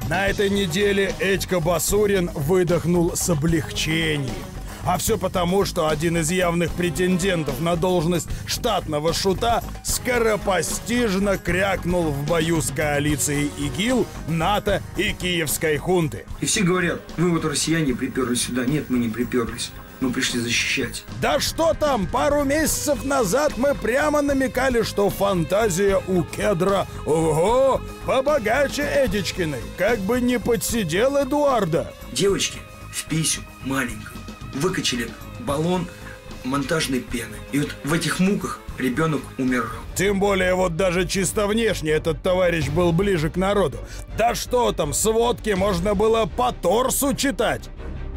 На этой неделе Этька Басурин выдохнул с облегчением. А все потому, что один из явных претендентов на должность штатного шута скоропостижно крякнул в бою с коалицией ИГИЛ, НАТО и киевской хунты. И все говорят, вы вот россияне приперлись сюда. Нет, мы не приперлись. Мы пришли защищать. Да что там, пару месяцев назад мы прямо намекали, что фантазия у Кедра, ого, побогаче Эдичкиной. Как бы не подсидел Эдуарда. Девочки в писю маленькую выкачали баллон монтажной пены. И вот в этих муках ребенок умирал. Тем более вот даже чисто внешне этот товарищ был ближе к народу. Да что там, сводки можно было по торсу читать.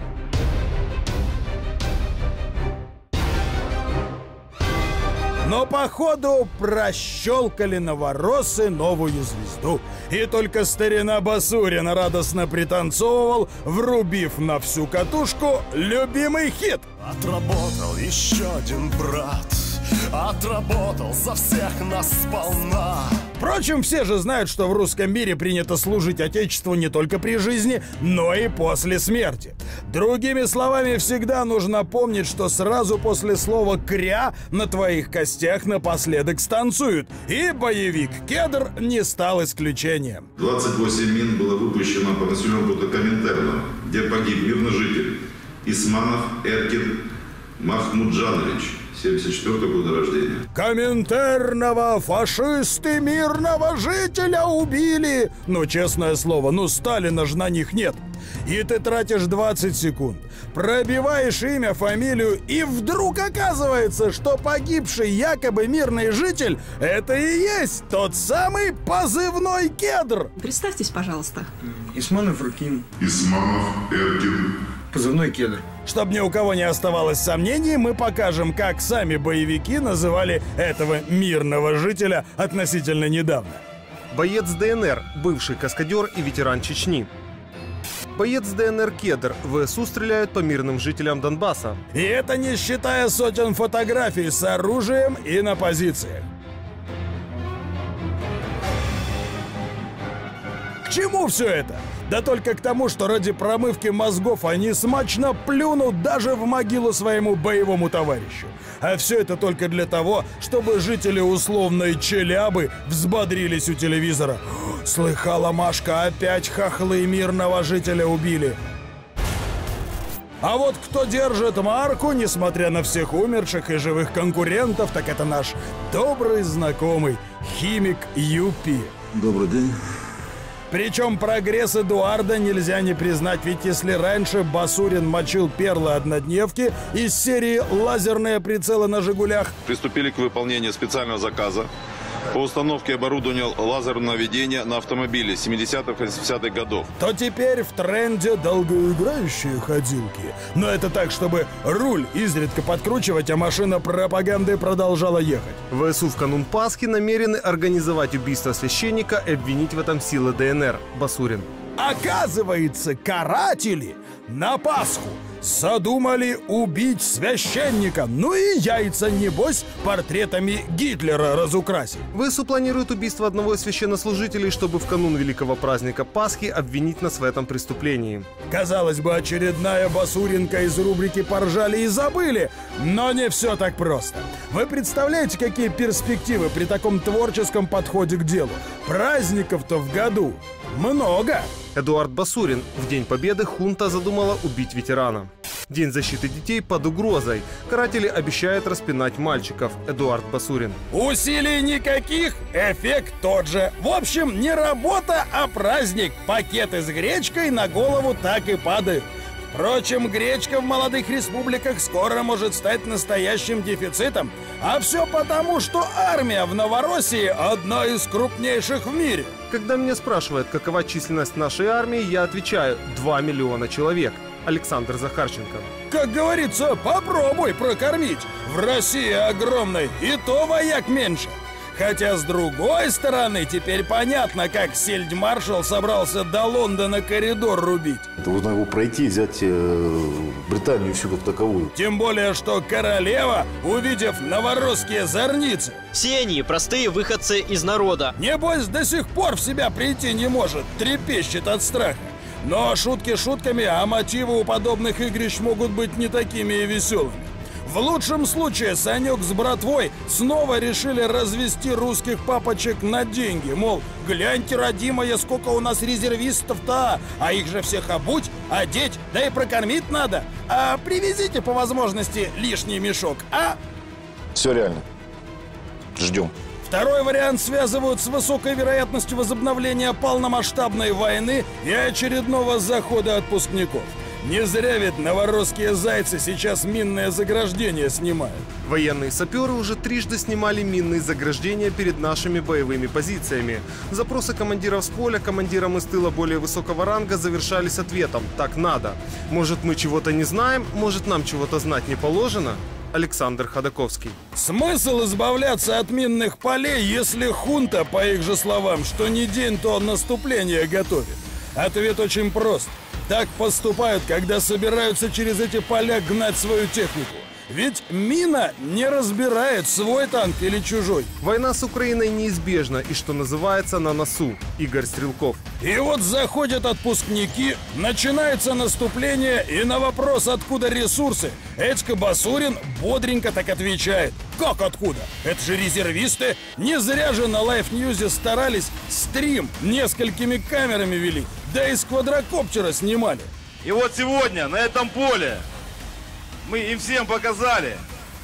Но походу прощелкали новороссы новую звезду. И только старина Басурин радостно пританцовывал, врубив на всю катушку любимый хит. Отработал еще один брат, отработал за всех нас сполна. Впрочем, все же знают, что в русском мире принято служить Отечеству не только при жизни, но и после смерти. Другими словами, всегда нужно помнить, что сразу после слова «кря» на твоих костях напоследок станцуют. И боевик «Кедр» не стал исключением. 28 мин было выпущено по населенному пункту Коминтерна, где погиб мирный житель Исманов Эркин Махмуджанович, 74-го года рождения. Коминтерного фашисты мирного жителя убили. Ну, честное слово, Сталина же на них нет. И ты тратишь 20 секунд, пробиваешь имя, фамилию, и вдруг оказывается, что погибший якобы мирный житель — это и есть тот самый позывной Кедр. Представьтесь, пожалуйста. Исманов Эркин. Исманов Эркин. Позывной Кедр. Чтобы ни у кого не оставалось сомнений, мы покажем, как сами боевики называли этого мирного жителя относительно недавно. Боец ДНР, бывший каскадер и ветеран Чечни. Боец ДНР Кедр. ВСУ стреляют по мирным жителям Донбасса. И это не считая сотен фотографий с оружием и на позициях. К чему все это? Да только к тому, что ради промывки мозгов они смачно плюнут даже в могилу своему боевому товарищу. А все это только для того, чтобы жители условной Челябы взбодрились у телевизора. Слыхала, Машка, опять хохлы мирного жителя убили. А вот кто держит марку, несмотря на всех умерших и живых конкурентов, так это наш добрый знакомый химик Юпи. Добрый день. Причем прогресс Эдуарда нельзя не признать, ведь если раньше Басурин мочил перлы однодневки из серии «Лазерные прицелы на «Жигулях», приступили к выполнению специального заказа по установке оборудования лазерного наведения на автомобили 70-х и 80-х годов, то теперь в тренде долгоиграющие ходилки. Но это так, чтобы руль изредка подкручивать, а машина пропаганды продолжала ехать. ВСУ в канун Пасхи намерены организовать убийство священника и обвинить в этом силы ДНР. Басурин. Оказывается, каратели на Пасху задумали убить священника. Ну и яйца, небось, портретами Гитлера разукрасить. ВСУ планирует убийство одного из священнослужителей, чтобы в канун великого праздника Пасхи обвинить нас в этом преступлении. Казалось бы, очередная басуринка из рубрики «Поржали и забыли». Но не все так просто. Вы представляете, какие перспективы при таком творческом подходе к делу? Праздников-то в году много. Эдуард Басурин. В День Победы хунта задумала убить ветерана. День защиты детей под угрозой. Каратели обещают распинать мальчиков. Эдуард Басурин. Усилий никаких, эффект тот же. В общем, не работа, а праздник. Пакеты с гречкой на голову так и падают. Впрочем, гречка в молодых республиках скоро может стать настоящим дефицитом. А все потому, что армия в Новороссии одна из крупнейших в мире. Когда меня спрашивают, какова численность нашей армии, я отвечаю: 2 миллиона человек. Александр Захарченко. Как говорится, попробуй прокормить. В России огромной и то вояк меньше. Хотя, с другой стороны, теперь понятно, как фельдмаршал собрался до Лондона коридор рубить. Нужно его пройти, взять Британию всю как таковую. Тем более, что королева, увидев новорусские зорницы, все они простые выходцы из народа. небось, до сих пор в себя прийти не может, трепещет от страха. Но шутки шутками, а мотивы у подобных игрищ могут быть не такими и веселыми. В лучшем случае Санек с братвой снова решили развести русских папочек на деньги. Мол, гляньте, родимая, сколько у нас резервистов-то, а их же всех обуть, одеть, да и прокормить надо. А привезите по возможности лишний мешок, а? Все реально. Ждем. Второй вариант связывают с высокой вероятностью возобновления полномасштабной войны и очередного захода отпускников. Не зря ведь новорусские зайцы сейчас минное заграждение снимают. Военные саперы уже трижды снимали минные заграждения перед нашими боевыми позициями. Запросы командиров с поля командирам из тыла более высокого ранга завершались ответом «так надо». Может, мы чего-то не знаем, может, нам чего-то знать не положено? Александр Ходаковский. Смысл избавляться от минных полей, если хунта, по их же словам, что не день, то наступление готовит? Ответ очень прост. Так поступают, когда собираются через эти поля гнать свою технику. Ведь мина не разбирает, свой танк или чужой. Война с Украиной неизбежна и, что называется, на носу. Игорь Стрелков. И вот заходят отпускники, начинается наступление, и на вопрос, откуда ресурсы, Эдька Басурин бодренько так отвечает. Как откуда? Это же резервисты. Не зря же на Life News старались, стрим несколькими камерами вели, да и с квадрокоптера снимали. И вот сегодня на этом поле мы им всем показали,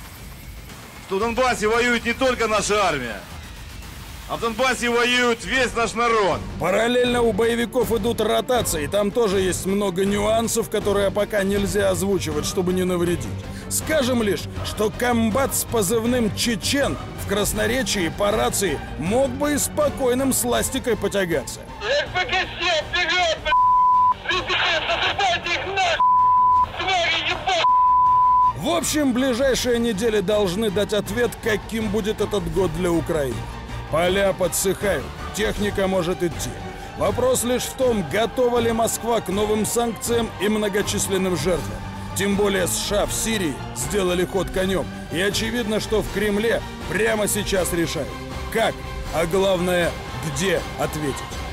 что в Донбассе воюет не только наша армия, а в Донбассе воюет весь наш народ. Параллельно у боевиков идут ротации, там тоже есть много нюансов, которые пока нельзя озвучивать, чтобы не навредить. Скажем лишь, что комбат с позывным «Чечен» в красноречии по рации мог бы и спокойным сластикой потягаться. В общем, ближайшие недели должны дать ответ, каким будет этот год для Украины. Поля подсыхают, техника может идти. Вопрос лишь в том, готова ли Москва к новым санкциям и многочисленным жертвам. Тем более США в Сирии сделали ход конем. И очевидно, что в Кремле прямо сейчас решают, как, а главное, где ответить.